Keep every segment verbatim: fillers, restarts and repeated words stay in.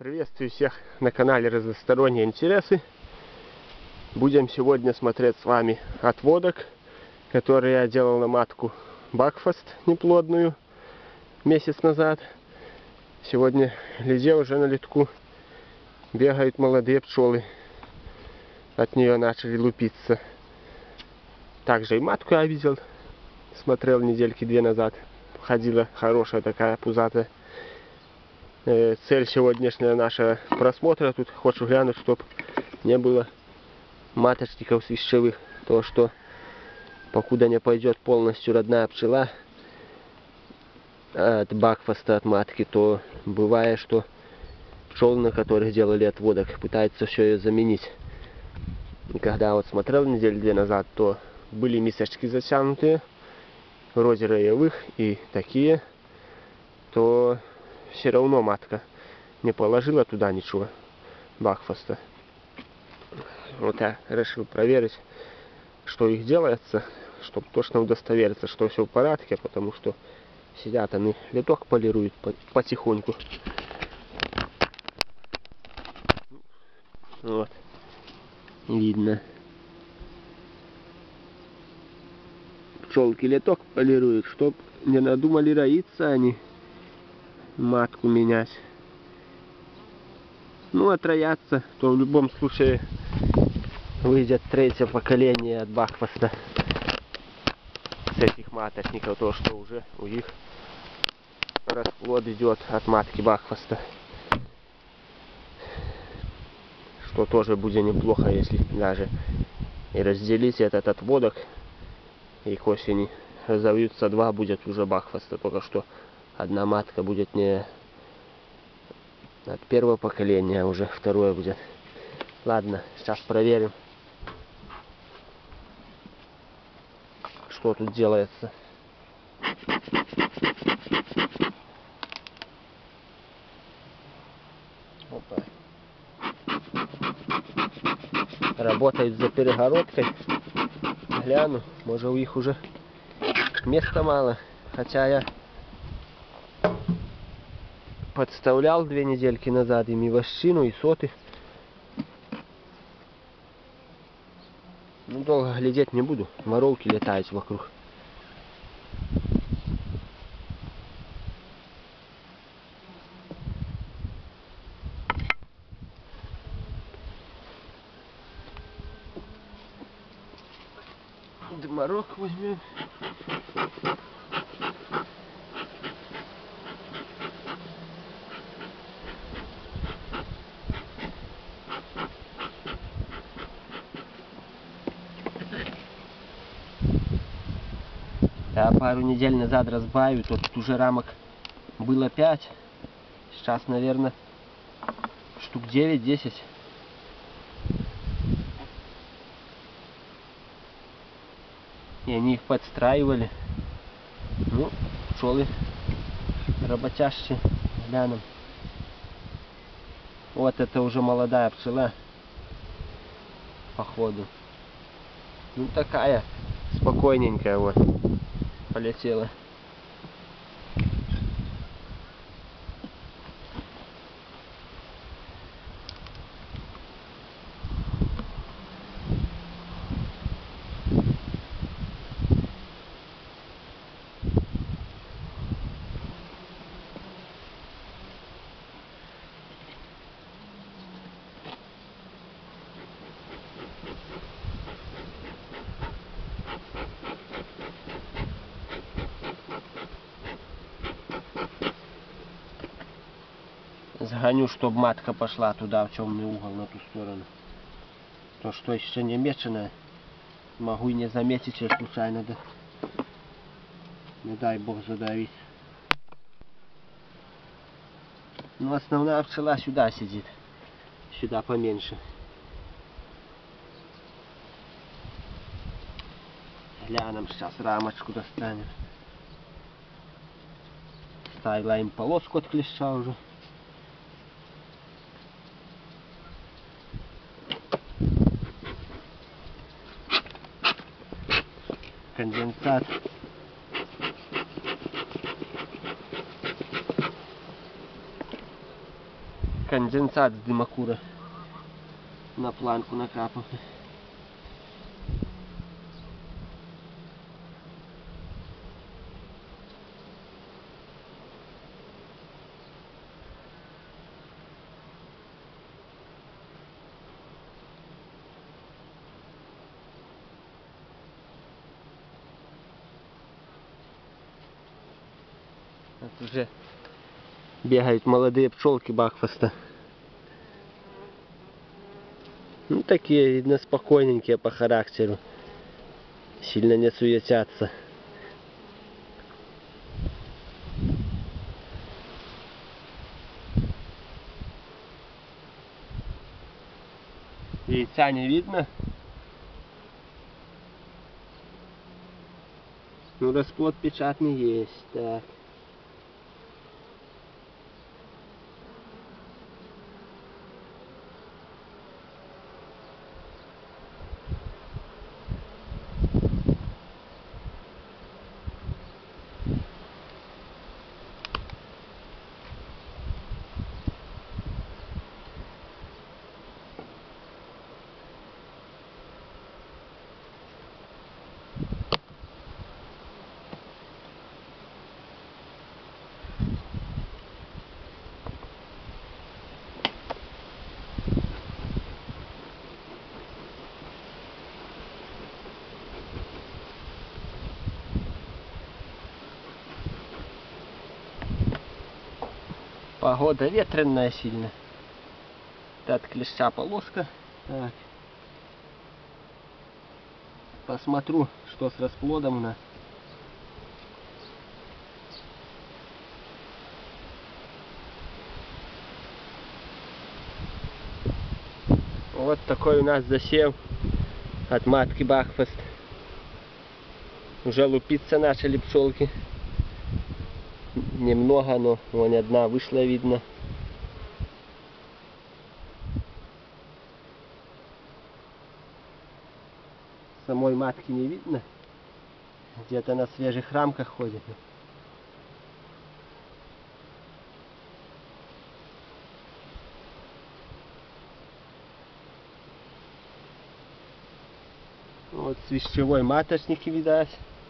Приветствую всех на канале Разносторонние интересы. Будем сегодня смотреть с вами отводок, который я делал на матку Бакфаст неплодную месяц назад. Сегодня везде уже на литку бегают молодые пчелы. От нее начали лупиться. Также и матку я видел, смотрел недельки две назад. Ходила хорошая такая пузатая. Цель сегодняшнего нашего просмотра, тут хочу глянуть, чтобы не было маточников свищевых, то что покуда не пойдет полностью родная пчела от Бакфаста, от матки, то бывает, что пчелы, на которых делали отводок, пытаются все ее заменить. И когда вот смотрел неделю две назад, то были мисочки затянутые, вроде роевых и такие, то все равно матка не положила туда ничего Бакфаста. Вот я решил проверить, что их делается, чтобы точно удостовериться, что все в порядке, потому что сидят они, литок полируют потихоньку. Вот, видно. Пчелки литок полируют, чтоб не надумали роиться они, матку менять. Ну, отроятся, то в любом случае выйдет третье поколение от Бакфаста с этих маточников, то что уже у них расплод идет от матки Бакфаста, что тоже будет неплохо, если даже и разделить этот отводок, и к осени разовьются два, будет уже Бакфаста, только что одна матка будет не от первого поколения, а уже второе будет. Ладно, сейчас проверим, что тут делается. Опа. Работают за перегородкой. Гляну, может у них уже места мало, хотя я подставлял две недельки назад ими вощину и соты. Ну, долго глядеть не буду, воровки летают вокруг. Дыморок возьмем. Я пару недель назад разбавил, тут уже рамок было пять. Сейчас, наверное, штук девять-десять. И они их подстраивали. Ну, пчелы работящие. Глянем. Вот это уже молодая пчела. Походу. Ну, такая спокойненькая вот. Полетела. Сгоню, чтобы матка пошла туда, в темный угол, на ту сторону. То, что еще не меченое, могу и не заметить, если случайно, да. Не дай бог задавить. Но основная пчела сюда сидит. Сюда поменьше. Глянем, сейчас рамочку достанем. Ставила им полоску от клеща уже. Конденсат. конденсат с дымокура на планку накапал. Вот уже бегают молодые пчелки Бакфаста. Ну, такие, видно, спокойненькие по характеру. Сильно не суетятся. Яйца не видно. Ну, расплод печатный есть. Так. Погода ветреная сильно. От клеща полоска. Так. Посмотрю, что с расплодом у нас. Вот такой у нас засев от матки Бакфаст. Уже лупиться начали пчелки. Немного, но вон одна вышла, видно. Самой матки не видно. Где-то на свежих рамках ходит. Вот свищевой маточник, видать.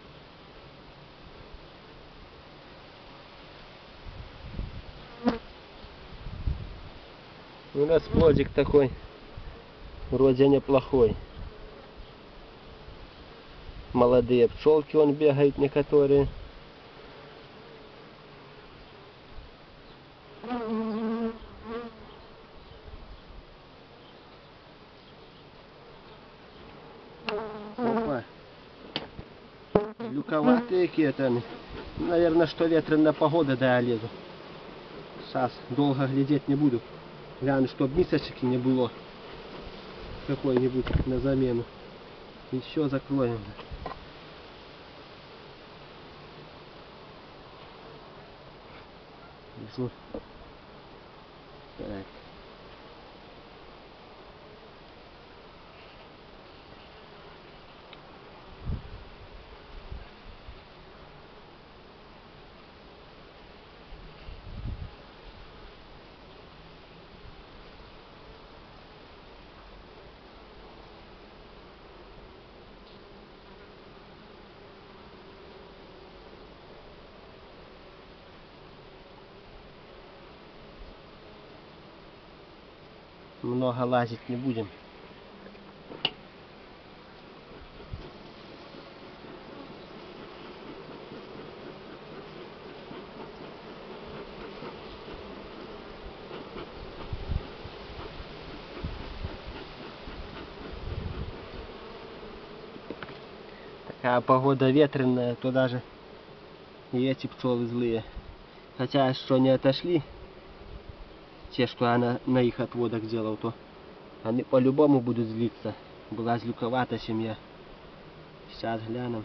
У нас плодик такой, вроде неплохой. Молодые пчелки вон бегают некоторые. Опа. Люковатые какие-то. Наверное, что ветреная погода, да, я лезу. Сейчас долго глядеть не буду. Гляну, чтоб мисочки не было какой-нибудь на замену. Еще закроем. Так. Много лазить не будем. Такая погода ветреная, то даже и эти пчелы злые. Хотя, что не отошли, те, что я на, на их отводах делал, то они по-любому будут злиться. Была злюковата семья. Сейчас глянем.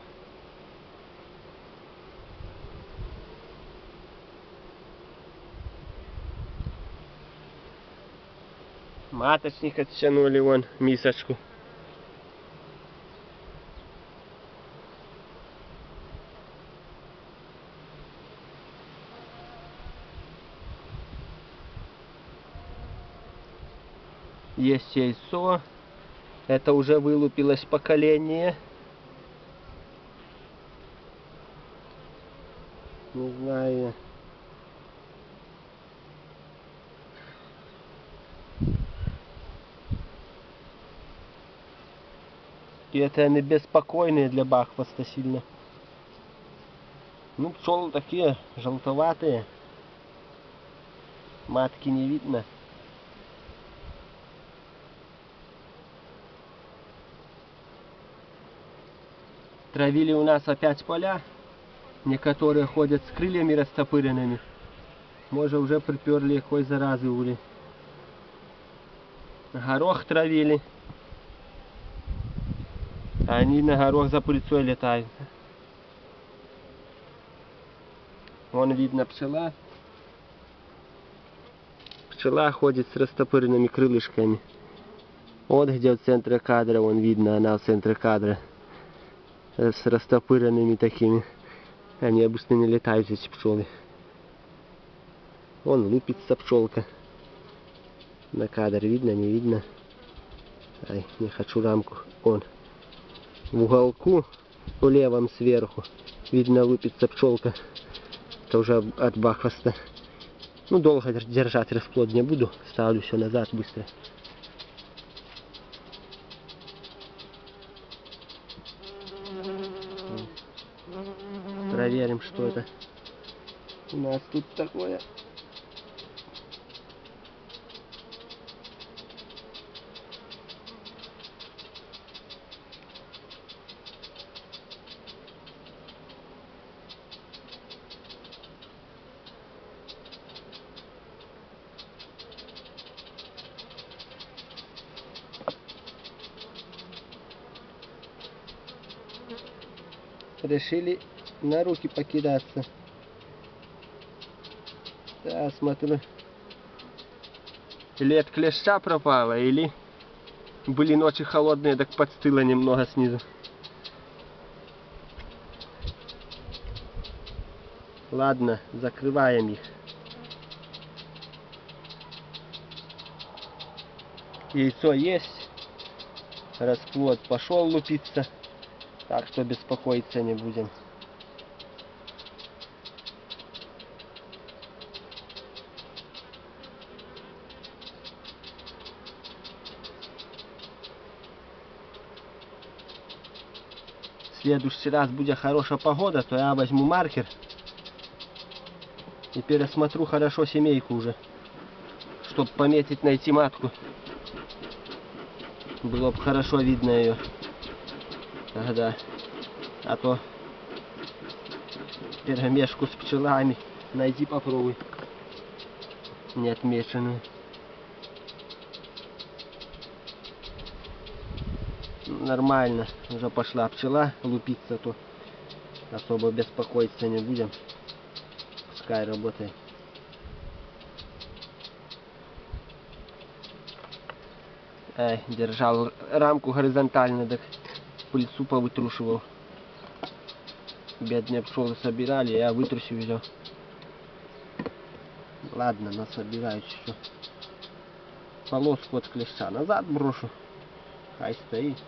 Маточник оттянули вон мисочку. Есть яйцо. Это уже вылупилось поколение. Не знаю. И это они беспокойные для бакфаста сильно. Ну, пчелы такие желтоватые. Матки не видно. Травили у нас опять поля. Некоторые ходят с крыльями растопыренными. Может, уже приперли какой заразы ули. Горох травили. А они на горох за пыльцой летают. Вон видно пчела. Пчела ходит с растопыренными крылышками. Вот где в центре кадра, вон видно, она в центре кадра. С растопыренными такими. Они обычно не летают, эти пчелы. Вон лупится пчелка. На кадр видно, не видно. Ай, не хочу рамку. Вон. В уголку, в левом сверху, видно лупится пчелка. Это уже от бакфаста. Ну, долго держать расплод не буду. Ставлю все назад быстро. Проверим, что это у нас тут такое. Решили на руки покидаться. Да, смотрю. Или от клеща пропало, или были ночи холодные, так подстыло немного снизу. Ладно, закрываем их. Яйцо есть. Расплод пошел лупиться. Так что беспокоиться не будем. В следующий раз, будет хорошая погода, то я возьму маркер и пересмотрю хорошо семейку уже, чтобы пометить, найти матку. Было бы хорошо видно ее тогда. А то перемешку с пчелами найди, попробуй. Не отмеченную. Нормально, уже пошла пчела лупиться, то особо беспокоиться не будем. Пускай работает. Эй, держал рамку горизонтально, так пыльцу повытрушивал. Бедные пчелы собирали, я вытрусил все. Ладно, насобираю еще. Полоску от клеща назад брошу. Хай стоит.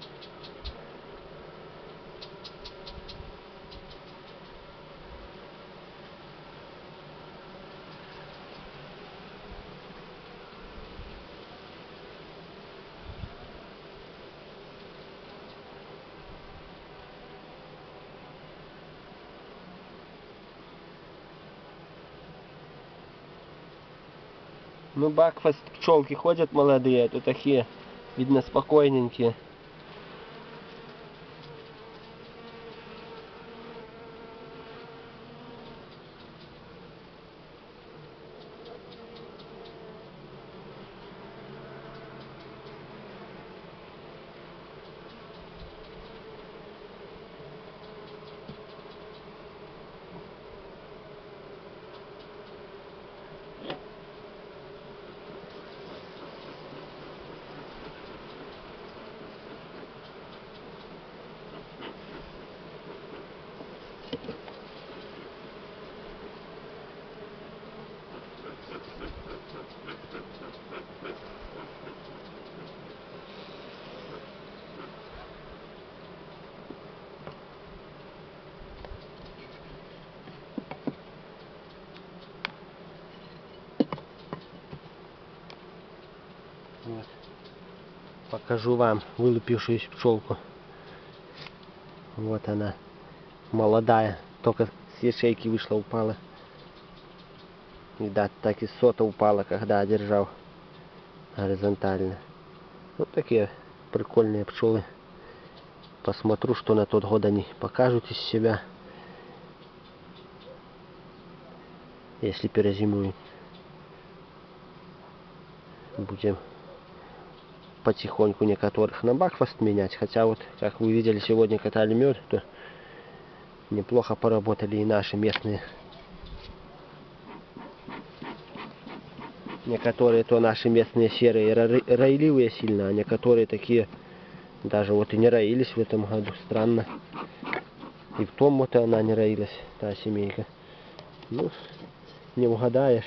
Ну, бакфаст пчелки ходят молодые, то такие, видно, спокойненькие. Вот. Покажу вам вылупившуюся пчелку. Вот она, молодая, только с ячейки вышла, упала. Видать, так и сота упала, когда держал горизонтально. Вот такие прикольные пчелы. Посмотрю, что на тот год они покажут из себя, если перезимуют. Будем потихоньку некоторых на бакфаст менять. Хотя вот, как вы видели, сегодня катали мед, то неплохо поработали и наши местные. Некоторые то наши местные серые роиливые сильно, а некоторые такие даже вот и не роились в этом году. Странно. И в том вот она не роилась, та семейка. Ну, не угадаешь.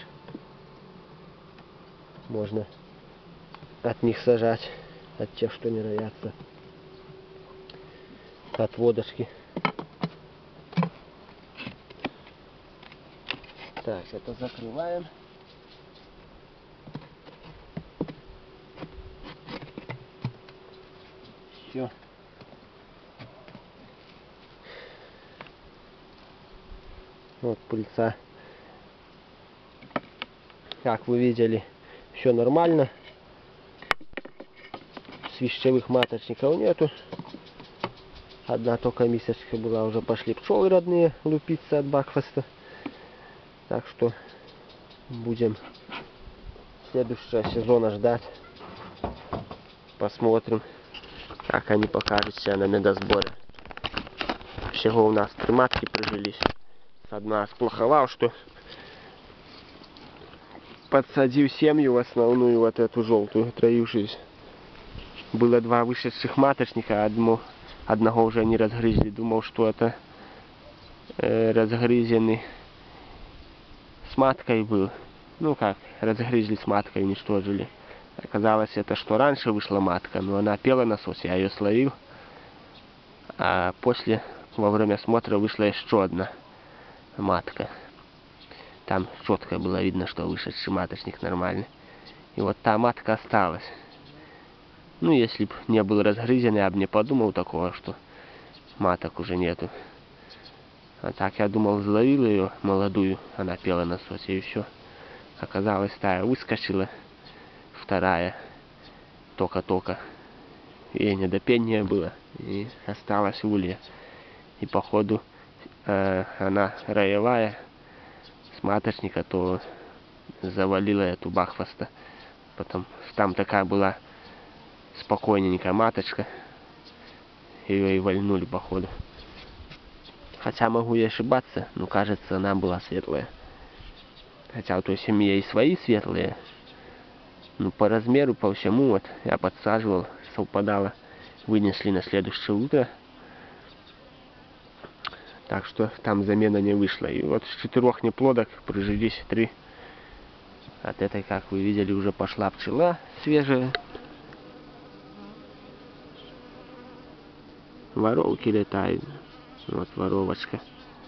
Можно от них сажать, от тех, что не роятся. От водочки. Так, это закрываем. Все. Вот пыльца. Как вы видели, все нормально. Свищевых маточников нету. Одна только мисочка была, уже пошли пчелы родные лупиться от бакфаста. Так что будем следующего сезона ждать. Посмотрим, как они покажут себя на медосборе. Всего у нас три матки прижились. Одна сплоховал, что подсадил семью в основную, вот эту желтую, троившуюся. Было два вышедших маточника, одну, одного уже не разгрызли. Думал, что это э, разгрызенный с маткой был. Ну как, разгрызли с маткой, уничтожили. Оказалось, это что раньше вышла матка, но она пела на сосе, я ее словил. А после, во время смотра, вышла еще одна матка. Там четко было видно, что вышедший маточник нормальный. И вот та матка осталась. Ну, если бы не был разгрызен, я бы не подумал такого, что маток уже нету. А так я думал, зловил ее молодую, она пела на сосе, и все. Оказалось, та выскочила, вторая только-только. Ей не до пения было, и осталась в улье. И походу э, она роевая, с маточника, то завалила эту бакфаста. Потом там такая была спокойненькая маточка. Ее и вальнули, походу. Хотя могу и ошибаться, но кажется, она была светлая. Хотя у той семьи и свои светлые. Ну, по размеру, по всему, вот, я подсаживал, совпадало. Вынесли на следующее утро. Так что там замена не вышла. И вот с четырех неплодок прижились три. От этой, как вы видели, уже пошла пчела свежая. Воровки летают. Вот воровочка.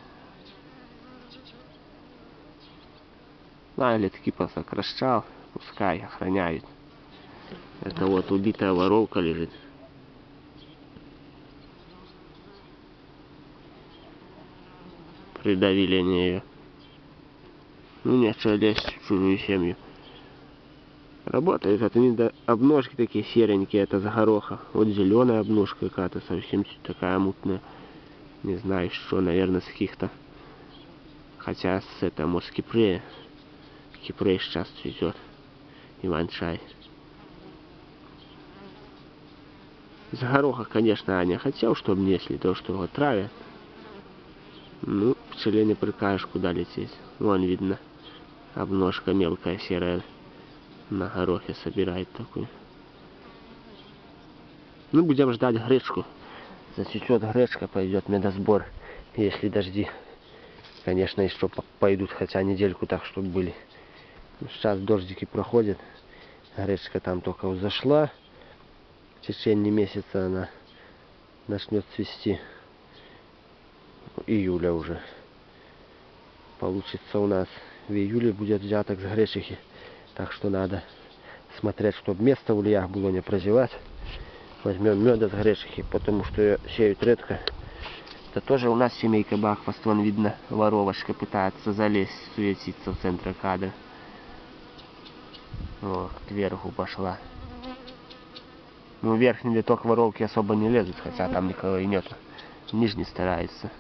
Ну, или таки посокращал. Пускай охраняют. Это вот убитая воровка лежит. Придавили они ее. Ну, нечего лезть в чужую семью. Работают, это не до... обножки такие серенькие, это с гороха. Вот зеленая обножка какая-то, совсем такая мутная. Не знаю, что, наверное, с каких-то. Хотя с это, может, с кипрея. Кипрей сейчас цветет. Иван-чай. С гороха, конечно, я не хотел, чтобы несли то, что его травят. Ну, пчеле не прикажешь, куда лететь. Вон видно. Обножка мелкая, серая. На горохе собирает такую. Ну, будем ждать гречку. Зацветет гречка, пойдет медосбор. Если дожди, конечно, еще пойдут, хотя недельку так, чтобы были. Сейчас дождики проходят. Гречка там только взошла. В течение месяца она начнет цвести. Июля уже. Получится у нас в июле будет взяток с гречихи. Так что надо смотреть, чтобы место в ульях было не прозевать. Возьмем меда с грешихи, потому что ее сеют редко. Это тоже у нас семейка Бакфаст. Вон видно, воровочка пытается залезть, суетиться в центр кадра. О, кверху пошла. Ну, в верхний виток воровки особо не лезут, хотя там никого и нету. Нижний старается.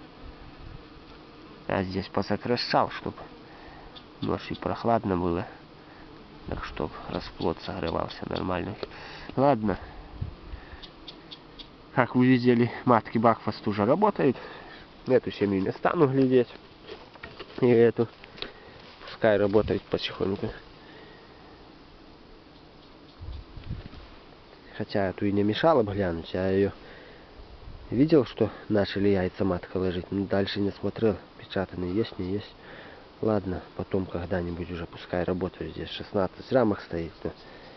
А здесь посокращал, чтобы ночью прохладно было. Так, чтобы расплод согревался нормально. Ладно. Как вы видели, матки Бакфаст уже работают. Эту семью не стану глядеть. И эту. Пускай работает потихоньку. Хотя эту и не мешало бы глянуть. Я ее видел, что начали яйца матка ложить. Но дальше не смотрел. Печатанные есть, не есть. Ладно, потом когда-нибудь уже пускай работают. Здесь шестнадцать рамок стоит. То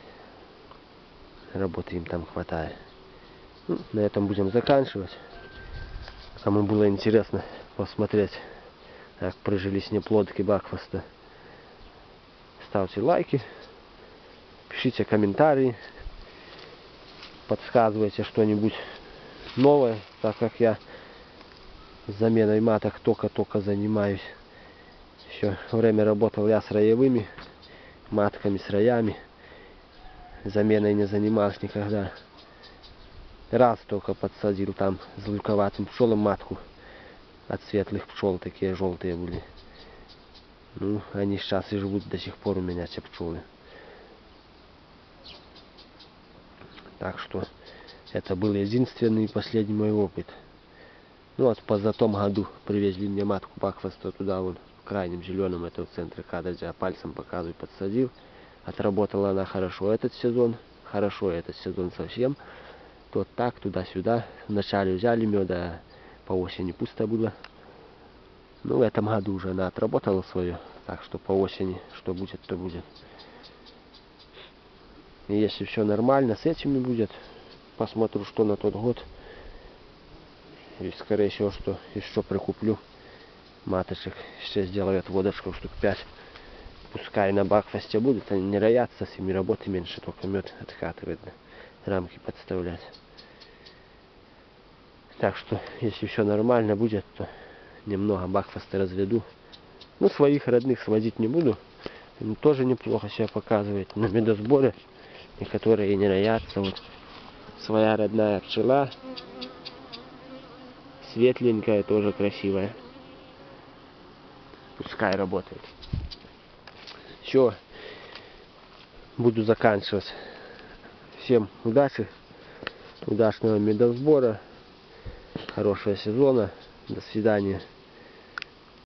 работы им там хватает. Ну, на этом будем заканчивать. Кому было интересно посмотреть, как прижились неплодки Бакфаста, ставьте лайки, пишите комментарии, подсказывайте что-нибудь новое, так как я с заменой маток только-только занимаюсь. Еще время работал я с роевыми матками, с роями. Заменой не занимался никогда. Раз только подсадил там с луковатым пчелом матку от светлых пчел, такие желтые были. Ну, они сейчас и живут до сих пор у меня, те пчелы. Так что это был единственный и последний мой опыт. Ну вот позатом году привезли мне матку Бакфаста туда, вон, в крайнем зеленом, это в центре кадра, я пальцем показываю, подсадил. Отработала она хорошо этот сезон, хорошо этот сезон совсем. То так, туда-сюда. Вначале взяли меда, по осени пусто было. Ну, в этом году уже она отработала свое. Так что по осени, что будет, то будет. И если все нормально с этими будет, посмотрю, что на тот год. И скорее всего, что еще прикуплю маточек. Еще сделаю отводочков штук пять. Пускай на Бакфасте будут, они не роятся, с ними работы меньше, только мед откатывает. Рамки подставлять. Так что, если все нормально будет, то немного Бакфаста разведу. Ну, своих родных сводить не буду. Им тоже неплохо себя показывает на медосборе. Некоторые и не роятся. Вот своя родная пчела. Светленькая, тоже красивая. Пускай работает. Все. Буду заканчивать. Всем удачи, удачного медосбора, хорошего сезона, до свидания.